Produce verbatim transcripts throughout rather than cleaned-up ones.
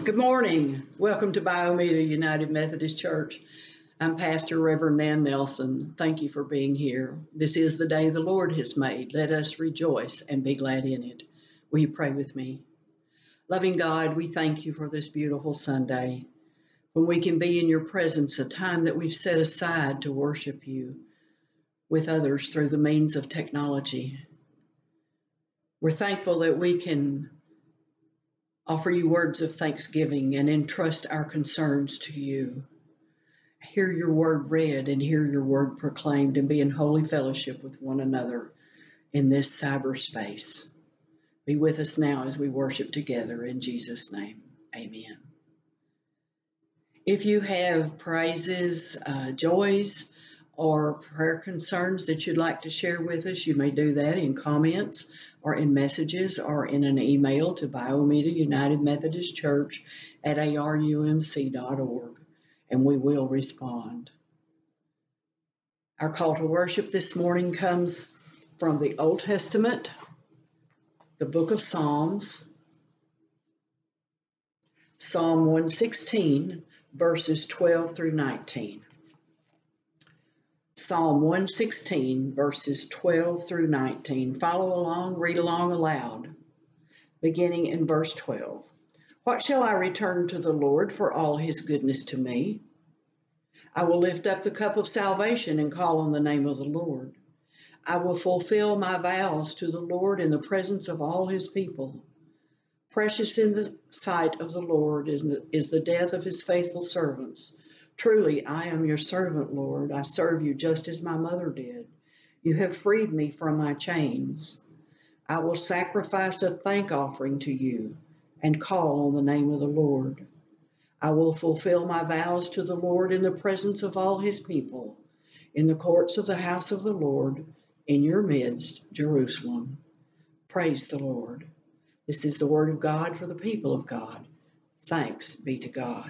Good morning. Welcome to Biomeda United Methodist Church. I'm Pastor Reverend Nan Nelson. Thank you for being here. This is the day the Lord has made. Let us rejoice and be glad in it. Will you pray with me? Loving God, we thank you for this beautiful Sunday, when we can be in your presence, a time that we've set aside to worship you with others through the means of technology. We're thankful that we can offer you words of thanksgiving and entrust our concerns to you. Hear your word read and hear your word proclaimed and be in holy fellowship with one another in this cyberspace. Be with us now as we worship together in Jesus' name. Amen. If you have praises, uh, joys, or prayer concerns that you'd like to share with us, you may do that in comments or in messages or in an email to Biomeda United Methodist Church at A R U M C dot org, and we will respond. Our call to worship this morning comes from the Old Testament, the book of Psalms, Psalm one sixteen, verses twelve through nineteen. Psalm one sixteen, verses twelve through nineteen. Follow along, read along aloud, beginning in verse twelve. What shall I return to the Lord for all his goodness to me? I will lift up the cup of salvation and call on the name of the Lord. I will fulfill my vows to the Lord in the presence of all his people. Precious in the sight of the Lord is the, is the death of his faithful servants. Truly, I am your servant, Lord. I serve you just as my mother did. You have freed me from my chains. I will sacrifice a thank offering to you and call on the name of the Lord. I will fulfill my vows to the Lord in the presence of all his people, in the courts of the house of the Lord, in your midst, Jerusalem. Praise the Lord. This is the word of God for the people of God. Thanks be to God.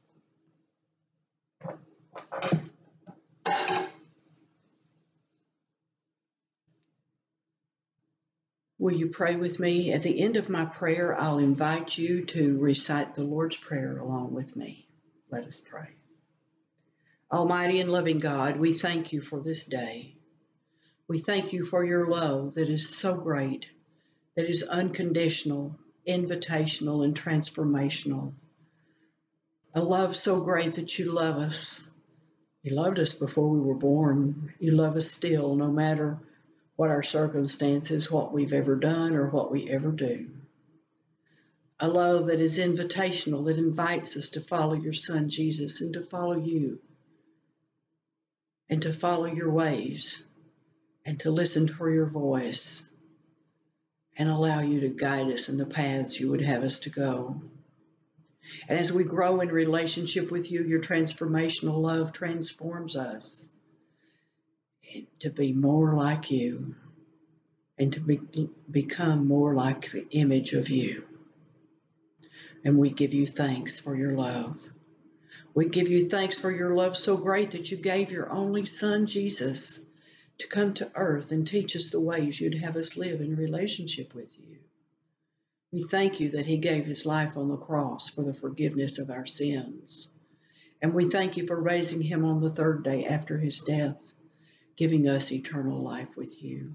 Will you pray with me? At the end of my prayer, I'll invite you to recite the Lord's Prayer along with me. Let us pray. Almighty and loving God, we thank you for this day. We thank you for your love that is so great, that is unconditional, invitational, and transformational. A love so great that you love us. You loved us before we were born. You love us still, no matter what our circumstances, what we've ever done, or what we ever do. A love that is invitational, that invites us to follow your Son, Jesus, and to follow you, and to follow your ways, and to listen for your voice, and allow you to guide us in the paths you would have us to go. And as we grow in relationship with you, your transformational love transforms us to be more like you and to be, become more like the image of you. And we give you thanks for your love. We give you thanks for your love so great that you gave your only Son, Jesus, to come to earth and teach us the ways you'd have us live in relationship with you. We thank you that he gave his life on the cross for the forgiveness of our sins. And we thank you for raising him on the third day after his death, giving us eternal life with you.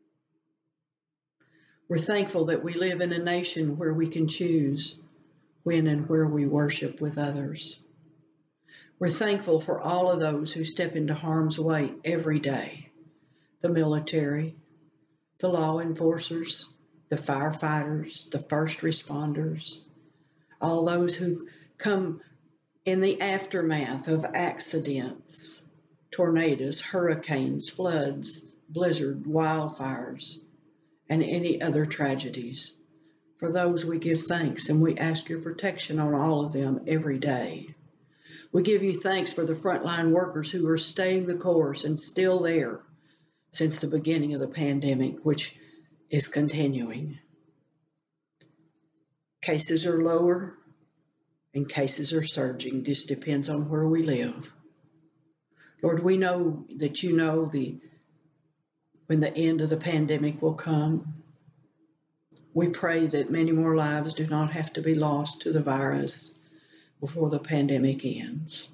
We're thankful that we live in a nation where we can choose when and where we worship with others. We're thankful for all of those who step into harm's way every day. The military, the law enforcers, the firefighters, the first responders, all those who come in the aftermath of accidents, tornadoes, hurricanes, floods, blizzard, wildfires, and any other tragedies. For those we give thanks, and we ask your protection on all of them every day. We give you thanks for the frontline workers who are staying the course and still there since the beginning of the pandemic, which is continuing. Cases are lower and cases are surging. This depends on where we live. Lord, we know that you know the when the end of the pandemic will come. We pray that many more lives do not have to be lost to the virus before the pandemic ends.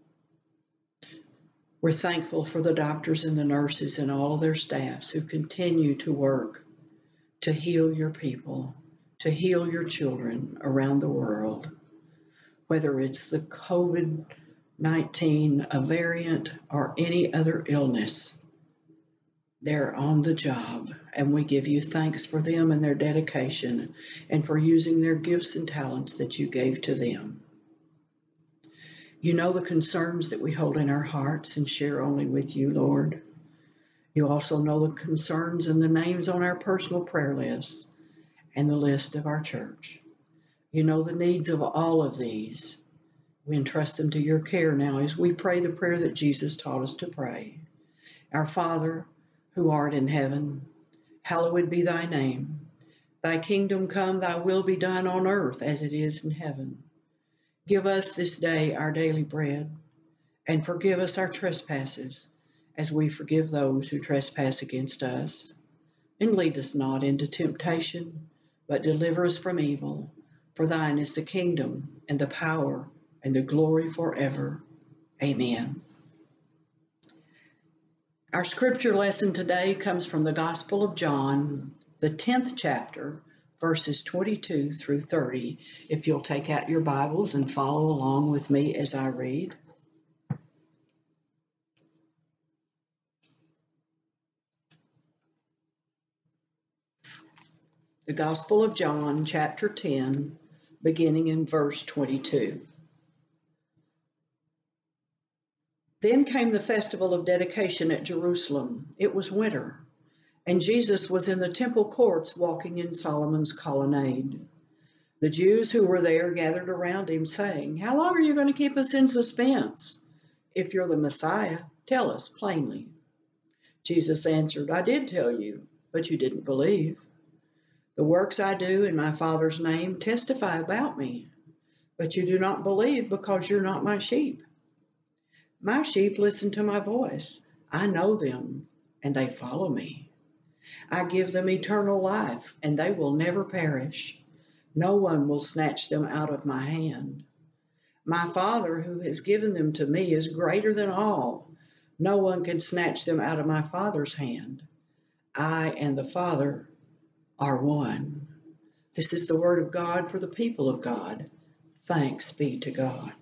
We're thankful for the doctors and the nurses and all of their staffs who continue to work to heal your people, to heal your children around the world, whether it's the COVID nineteen, a variant, or any other illness. They're on the job, and we give you thanks for them and their dedication and for using their gifts and talents that you gave to them. You know the concerns that we hold in our hearts and share only with you, Lord. You also know the concerns and the names on our personal prayer lists and the list of our church. You know the needs of all of these. We entrust them to your care now as we pray the prayer that Jesus taught us to pray. Our Father, who art in heaven, hallowed be thy name. Thy kingdom come, thy will be done on earth as it is in heaven. Give us this day our daily bread, and forgive us our trespasses, as we forgive those who trespass against us. And lead us not into temptation, but deliver us from evil. For thine is the kingdom, and the power, and the glory forever. Amen. Our scripture lesson today comes from the Gospel of John, the tenth chapter, verses twenty-two through thirty. If you'll take out your Bibles and follow along with me as I read. The Gospel of John, chapter ten, beginning in verse twenty-two. Then came the festival of dedication at Jerusalem. It was winter, and Jesus was in the temple courts walking in Solomon's colonnade. The Jews who were there gathered around him, saying, "How long are you going to keep us in suspense? If you're the Messiah, tell us plainly." Jesus answered, "I did tell you, but you didn't believe. The works I do in my Father's name testify about me, but you do not believe because you're not my sheep. My sheep listen to my voice. I know them, and they follow me. I give them eternal life, and they will never perish. No one will snatch them out of my hand. My Father, who has given them to me, is greater than all. No one can snatch them out of my Father's hand. I and the Father are one." This is the word of God for the people of God. Thanks be to God.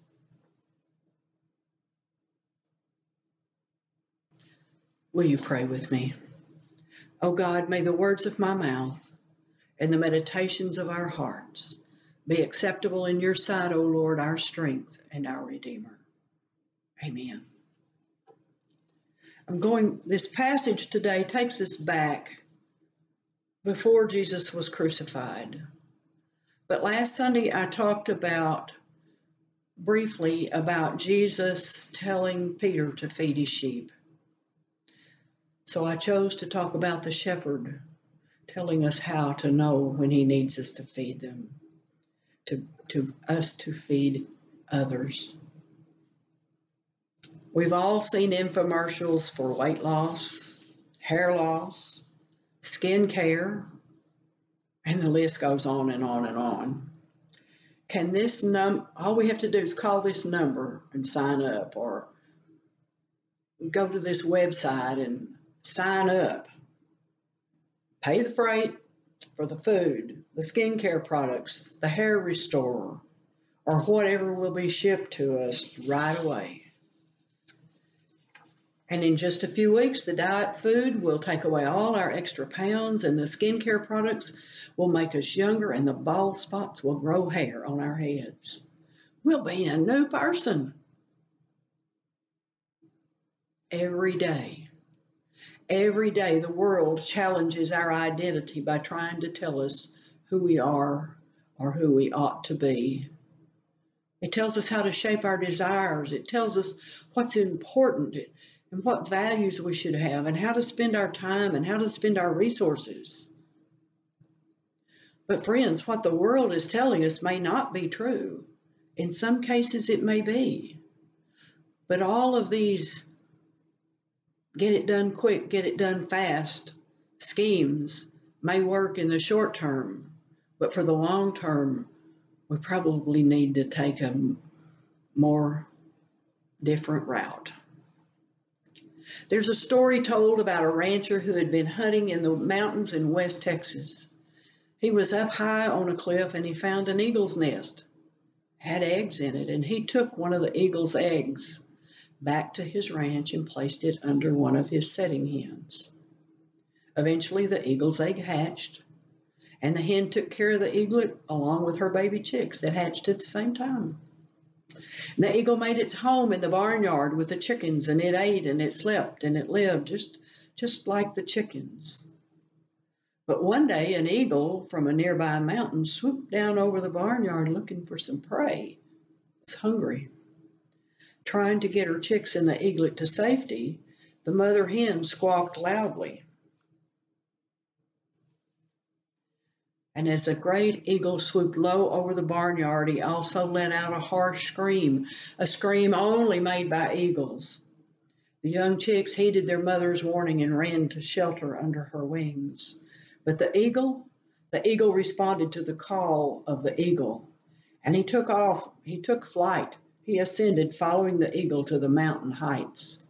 Will you pray with me? O God, may the words of my mouth and the meditations of our hearts be acceptable in your sight, O Lord, our strength and our Redeemer. Amen. I'm going, this passage today takes us back before Jesus was crucified. But last Sunday I talked about, briefly, about Jesus telling Peter to feed his sheep. So I chose to talk about the shepherd telling us how to know when he needs us to feed them, to, to us to feed others. We've all seen infomercials for weight loss, hair loss, skin care, and the list goes on and on and on. Can this num, all we have to do is call this number and sign up, or go to this website and sign up, pay the freight for the food, the skincare products, the hair restorer, or whatever will be shipped to us right away. And in just a few weeks, the diet food will take away all our extra pounds, and the skincare products will make us younger, and the bald spots will grow hair on our heads. We'll be a new person every day. Every day, the world challenges our identity by trying to tell us who we are or who we ought to be. It tells us how to shape our desires. It tells us what's important and what values we should have, and how to spend our time and how to spend our resources. But friends, what the world is telling us may not be true. In some cases, it may be. But all of these get it done quick, get it done fast schemes may work in the short term, but for the long term, we probably need to take a more different route. There's a story told about a rancher who had been hunting in the mountains in West Texas. He was up high on a cliff and he found an eagle's nest, had eggs in it, and he took one of the eagle's eggs back to his ranch and placed it under one of his setting hens. Eventually, the eagle's egg hatched, and the hen took care of the eaglet along with her baby chicks that hatched at the same time. And the eagle made its home in the barnyard with the chickens, and it ate and it slept and it lived just, just like the chickens. But one day, an eagle from a nearby mountain swooped down over the barnyard looking for some prey. It was hungry. Trying to get her chicks and the eaglet to safety, the mother hen squawked loudly. And as the great eagle swooped low over the barnyard, he also let out a harsh scream, a scream only made by eagles. The young chicks heeded their mother's warning and ran to shelter under her wings. But the eagle, the eagle responded to the call of the eagle, and he took off, he took flight. He ascended, following the eagle to the mountain heights.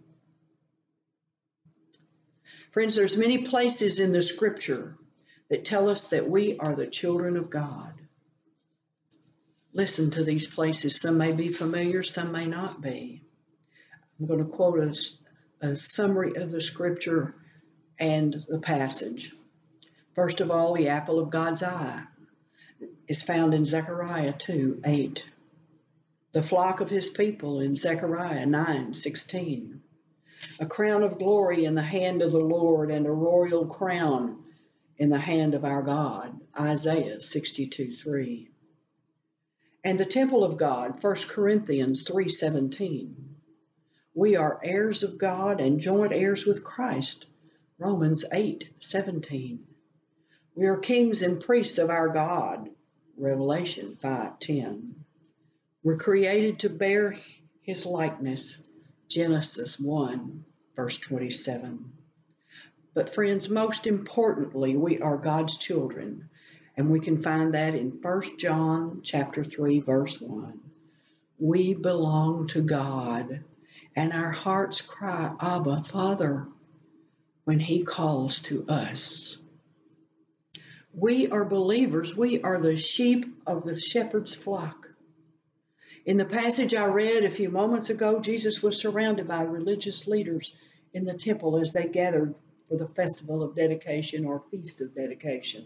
Friends, there's many places in the scripture that tell us that we are the children of God. Listen to these places. Some may be familiar, some may not be. I'm going to quote a, a summary of the scripture and the passage. First of all, the apple of God's eye is found in Zechariah two eight. The flock of his people in Zechariah nine sixteen. A crown of glory in the hand of the Lord, and a royal crown in the hand of our God, Isaiah sixty-two three. And the temple of God, First Corinthians three seventeen. We are heirs of God and joint heirs with Christ, Romans eight seventeen. We are kings and priests of our God, Revelation five ten. We're created to bear his likeness, Genesis one, verse twenty-seven. But friends, most importantly, we are God's children, and we can find that in First John chapter three, verse one. We belong to God, and our hearts cry, Abba, Father, when he calls to us. We are believers. We are the sheep of the shepherd's flock. In the passage I read a few moments ago, Jesus was surrounded by religious leaders in the temple as they gathered for the festival of dedication or feast of dedication.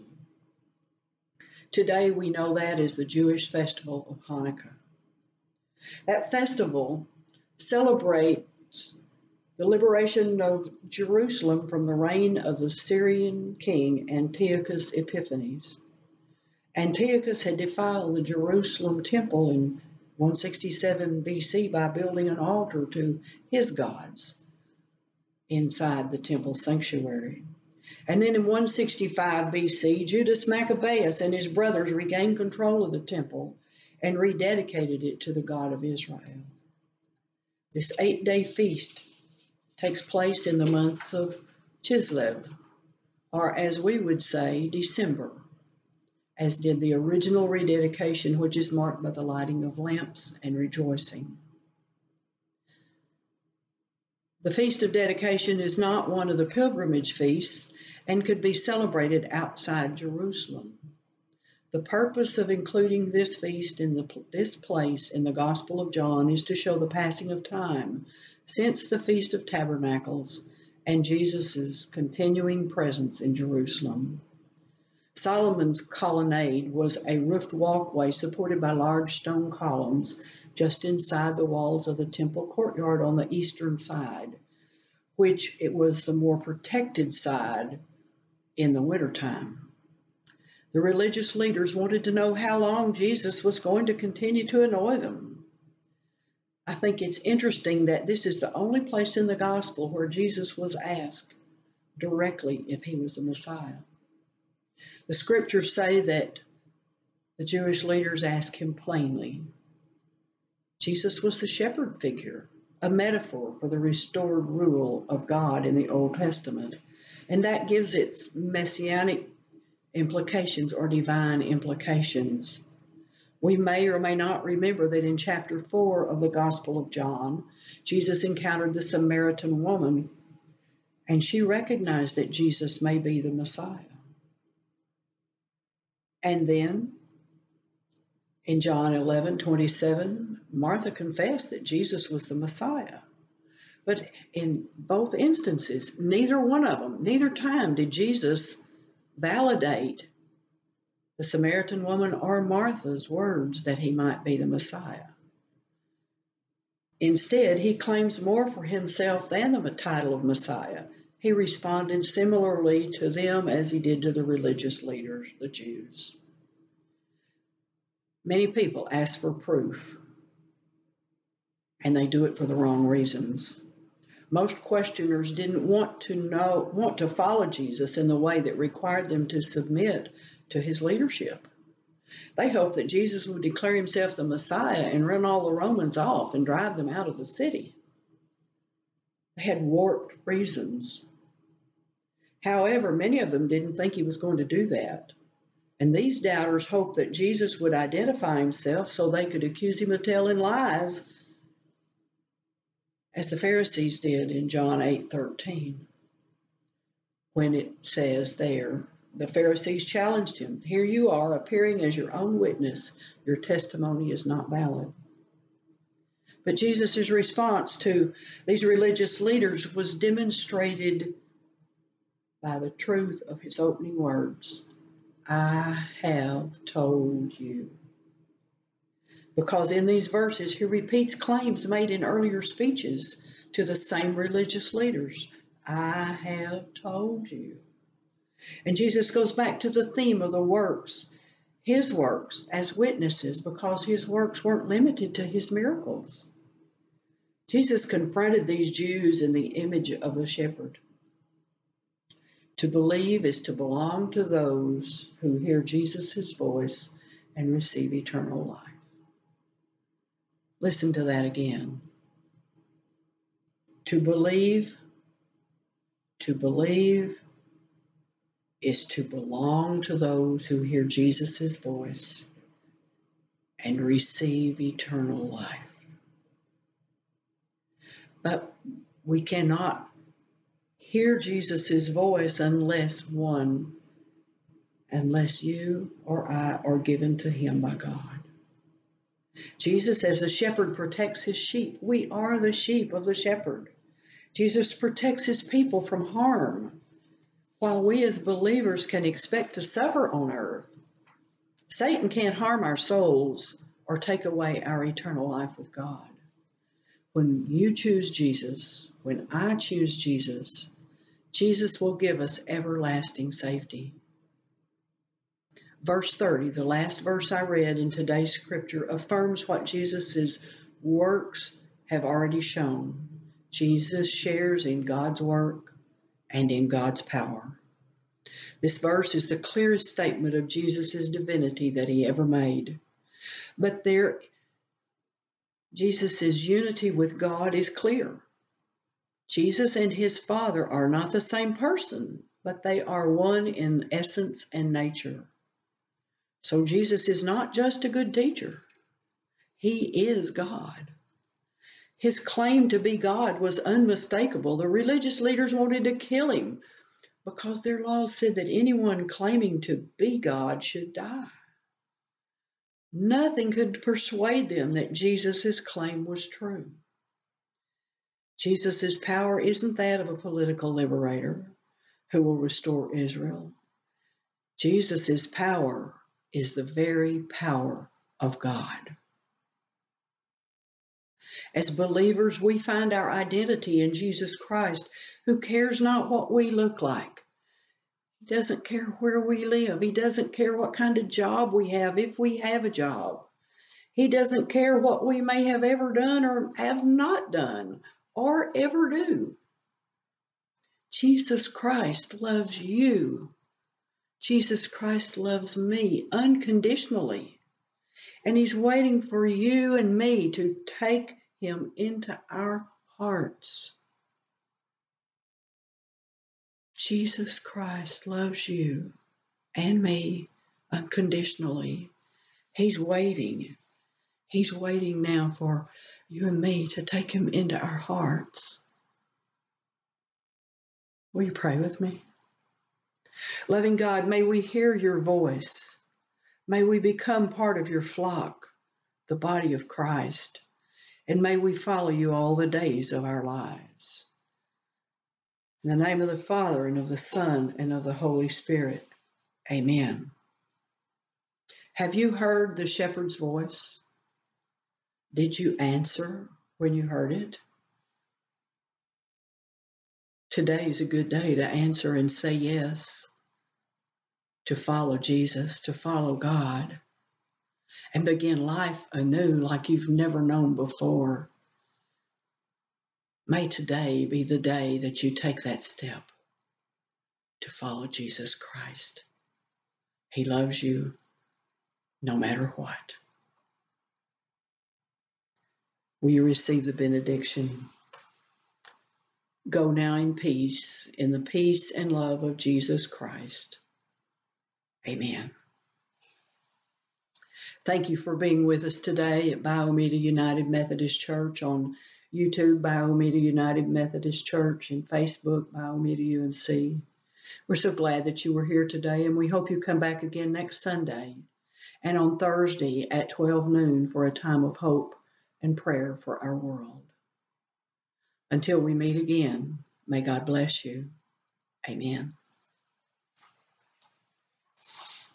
Today we know that as the Jewish festival of Hanukkah. That festival celebrates the liberation of Jerusalem from the reign of the Syrian king Antiochus Epiphanes. Antiochus had defiled the Jerusalem temple in one sixty-seven B C by building an altar to his gods inside the temple sanctuary. And then in one sixty-five B C, Judas Maccabeus and his brothers regained control of the temple and rededicated it to the God of Israel. This eight-day feast takes place in the month of Chislev, or as we would say, December, as did the original rededication, which is marked by the lighting of lamps and rejoicing. The Feast of Dedication is not one of the pilgrimage feasts and could be celebrated outside Jerusalem. The purpose of including this feast in the, this place in the Gospel of John is to show the passing of time since the Feast of Tabernacles and Jesus' continuing presence in Jerusalem. Solomon's colonnade was a roofed walkway supported by large stone columns just inside the walls of the temple courtyard on the eastern side, which it was the more protected side in the wintertime. The religious leaders wanted to know how long Jesus was going to continue to annoy them. I think it's interesting that this is the only place in the gospel where Jesus was asked directly if he was the Messiah. The scriptures say that the Jewish leaders asked him plainly. Jesus was the shepherd figure, a metaphor for the restored rule of God in the Old Testament, and that gives its messianic implications or divine implications. We may or may not remember that in chapter four of the Gospel of John, Jesus encountered the Samaritan woman, and she recognized that Jesus may be the Messiah. And then in John eleven twenty-seven, Martha confessed that Jesus was the Messiah. But in both instances, neither one of them, neither time did Jesus validate the Samaritan woman or Martha's words that he might be the Messiah. Instead, he claims more for himself than the title of Messiah. He responded similarly to them as he did to the religious leaders, the Jews. Many people ask for proof, and they do it for the wrong reasons. Most questioners didn't want to know, want to follow Jesus in the way that required them to submit to his leadership. They hoped that Jesus would declare himself the Messiah and run all the Romans off and drive them out of the city. They had warped reasons. However, many of them didn't think he was going to do that. And these doubters hoped that Jesus would identify himself so they could accuse him of telling lies, as the Pharisees did in John eight thirteen, when it says there, the Pharisees challenged him, "Here you are, appearing as your own witness. Your testimony is not valid." But Jesus' response to these religious leaders was demonstrated by the truth of his opening words, "I have told you." Because in these verses, he repeats claims made in earlier speeches to the same religious leaders. I have told you. And Jesus goes back to the theme of the works, his works as witnesses, because his works weren't limited to his miracles. Jesus confronted these Jews in the image of the shepherd. To believe is to belong to those who hear Jesus' voice and receive eternal life. Listen to that again. To believe, to believe is to belong to those who hear Jesus' voice and receive eternal life. But we cannot hear Jesus' voice unless one, unless you or I are given to him by God. Jesus, as a shepherd, protects his sheep. We are the sheep of the shepherd. Jesus protects his people from harm, while we as believers can expect to suffer on earth. Satan can't harm our souls or take away our eternal life with God. When you choose Jesus, when I choose Jesus, Jesus will give us everlasting safety. Verse thirty, the last verse I read in today's scripture, affirms what Jesus' works have already shown. Jesus shares in God's work and in God's power. This verse is the clearest statement of Jesus' divinity that he ever made. But there, Jesus' unity with God is clear. Jesus and his Father are not the same person, but they are one in essence and nature. So Jesus is not just a good teacher. He is God. His claim to be God was unmistakable. The religious leaders wanted to kill him because their laws said that anyone claiming to be God should die. Nothing could persuade them that Jesus' claim was true. Jesus' power isn't that of a political liberator who will restore Israel. Jesus' power is the very power of God. As believers, we find our identity in Jesus Christ, who cares not what we look like. He doesn't care where we live. He doesn't care what kind of job we have, if we have a job. He doesn't care what we may have ever done or have not done or ever do. Jesus Christ loves you. Jesus Christ loves me unconditionally. And he's waiting for you and me to take him into our hearts. Jesus Christ loves you, and me unconditionally. He's waiting. He's waiting now for you and me to take him into our hearts. Will you pray with me? Loving God, may we hear your voice. May we become part of your flock, the body of Christ, and may we follow you all the days of our lives. In the name of the Father, and of the Son, and of the Holy Spirit, amen. Have you heard the shepherd's voice? Did you answer when you heard it? Today is a good day to answer and say yes, to follow Jesus, to follow God, and begin life anew like you've never known before. May today be the day that you take that step to follow Jesus Christ. He loves you no matter what. Will you receive the benediction? Go now in peace, in the peace and love of Jesus Christ. Amen. Thank you for being with us today at Biomeda United Methodist Church on YouTube, Biomeda United Methodist Church, and Facebook, Biomeda U M C. We're so glad that you were here today, and we hope you come back again next Sunday and on Thursday at twelve noon for a time of hope and prayer for our world. Until we meet again, may God bless you. Amen.